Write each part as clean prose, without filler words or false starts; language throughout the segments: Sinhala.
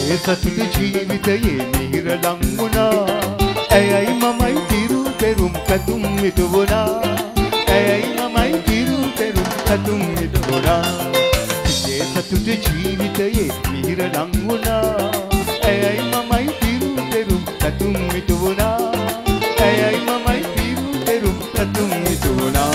සිතේ සතුට ජීවිතයේ මිහිර ලං වුණා. ඇයයි මමයි තිරු පෙරුම් පැතුම් මිතු වුණා. ඇයයි මමයි තිරු පෙරුම් පැතුම් මිතු වුණා. සිතේ සතුට ජීවිතයේ මිහිර ලං වුණා. ඇයයි මමයි තිරු පෙරුම් පැතුම් මිතු වුණා. ඇයයි මමයි තිරු පෙරුම් පැතුම් මිතු වුණා.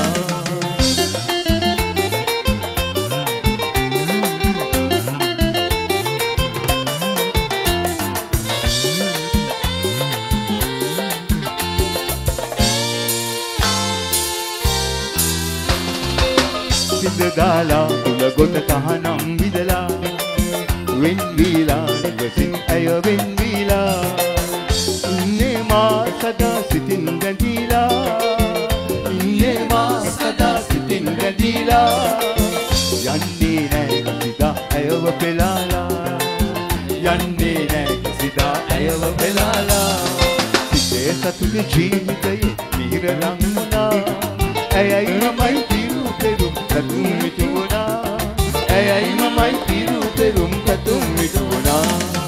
දාලා තුල ගොත තහනම් විදලා වෙන් වීලා නිවසින් ඇය වෙන් වීලා ඉන්නේ මා සදා සිතින් ගැඳීලා ඉන්නේ මා සදා සිතින් ගැඳීලා යන්නේ නෑ කිසිදා ඇයව පෙලාලා යන්නේ නෑ කිසිදා ඇයව පෙලාලා සිතේ සතුට ජීවිතයේ මිහිර ලං වුණා ඇයයි මමයි perum katum mituna ayai mamai piru perum katum mituna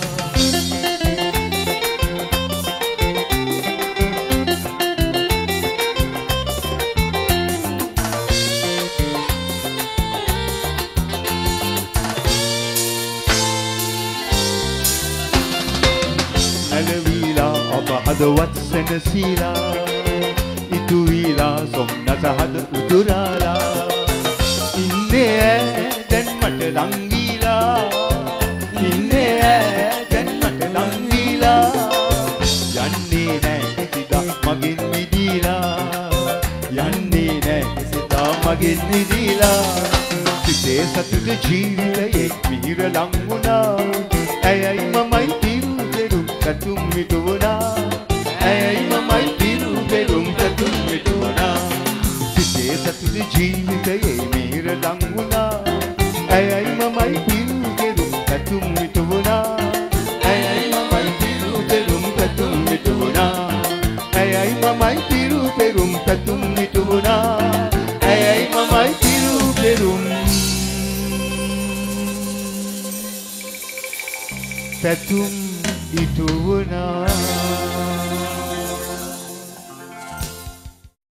alavila abahadwat senasila ituila somnasahad udurala දැන් මට ලං වීලා ඉන්නේ දැන් මට ලං වීලා යන්නේ නෑ කිසිදා මගෙන් මිදීලා යන්නේ නෑ කිසිදා මගෙන් මිදීලා සිතේ සතුට ජීවිතයේ මිහිර ලං වුණා ඇයයි මමයි තිරු පෙරුම් පැතුම් මිතු වුණා ඇයයි මමයි තිරු පෙරුම් පැතුම් මිතු වුණා සිතේ සතුට ජීවිතයේ මිහිර ලං වුණා ඇයයි මමයි පිරු පෙරුම් පැතුම් මිතු වුණා ඇයයි මමයි පිරු පෙරුම් පැතුම් මිතු වුණා ඇයයි මමයි පිරු පෙරුම් පැතුම් මිතු වුණා ඇයයි මමයි පිරු පෙරුම් පැතුම් මිතු වුණා